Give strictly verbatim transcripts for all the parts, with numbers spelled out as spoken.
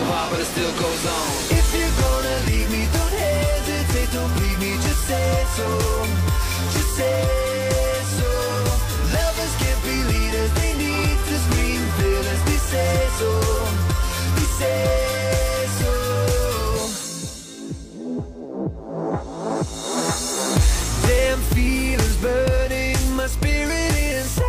hard, but it still goes on. If you're gonna leave me, don't hesitate, don't leave me, just say so, just say so. Lovers can't be leaders, they need to scream feelings, they say so, they say so. Damn feelings burning my spirit inside.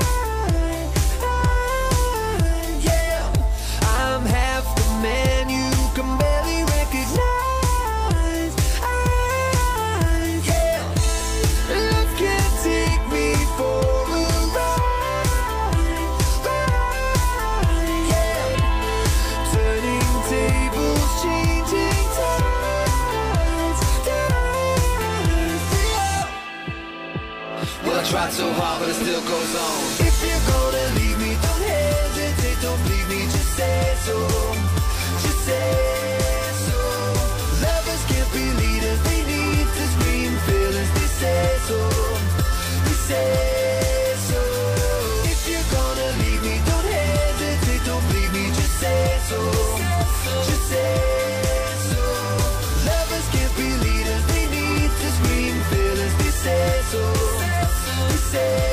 Man, you can barely recognize. I, yeah. Love can take me for a ride, ride, yeah. Turning tables, changing tides, tides, yeah. Well, I tried so hard, but it still goes on. If you're gonna leave me, don't hesitate, don't leave me, just say so. Say so. Lovers can't be leaders, they need to scream feelings, they say so, they say so. If you're gonna leave me, don't hesitate, don't leave me, just say so, just say so. Lovers can't be leaders, they need to scream feelings, they say so, they say